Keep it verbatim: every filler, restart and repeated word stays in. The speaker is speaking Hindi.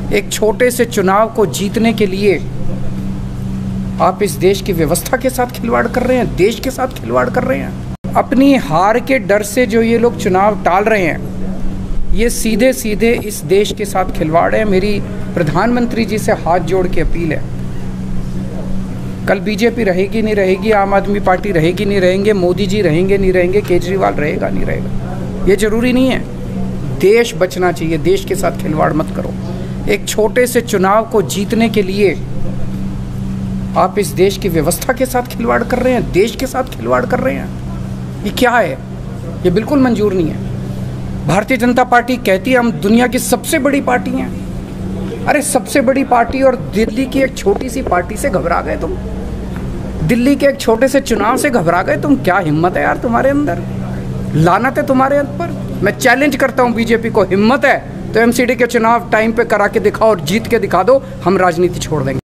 एक छोटे से चुनाव को जीतने के लिए आप इस देश की व्यवस्था के साथ खिलवाड़ कर रहे हैं, देश के साथ खिलवाड़ कर रहे हैं। अपनी हार के डर से जो ये लोग चुनाव टाल रहे हैं, ये सीधे सीधे इस देश के साथ खिलवाड़ है। मेरी प्रधानमंत्री जी से हाथ जोड़ के अपील है, कल बीजेपी रहेगी नहीं रहेगी, आम आदमी पार्टी रहेगी नहीं रहेंगे, मोदी जी रहेंगे नहीं रहेंगे, केजरीवाल रहेगा नहीं रहेगा, ये ज़रूरी नहीं है। देश बचना चाहिए, देश के साथ खिलवाड़ मत करो। एक छोटे से चुनाव को जीतने के लिए आप इस देश की व्यवस्था के साथ खिलवाड़ कर रहे हैं, देश के साथ खिलवाड़ कर रहे हैं। ये क्या है? ये बिल्कुल मंजूर नहीं है। भारतीय जनता पार्टी कहती है हम दुनिया की सबसे बड़ी पार्टी हैं। अरे सबसे बड़ी पार्टी और दिल्ली की एक छोटी सी पार्टी से घबरा गए तुम? दिल्ली के एक छोटे से चुनाव से घबरा गए तुम? क्या हिम्मत है यार तुम्हारे अंदर, लानत है तुम्हारे ऊपर। मैं चैलेंज करता हूँ बीजेपी को, हिम्मत है तो एमसीडी के चुनाव टाइम पे करा के दिखाओ और जीत के दिखा दो, हम राजनीति छोड़ देंगे।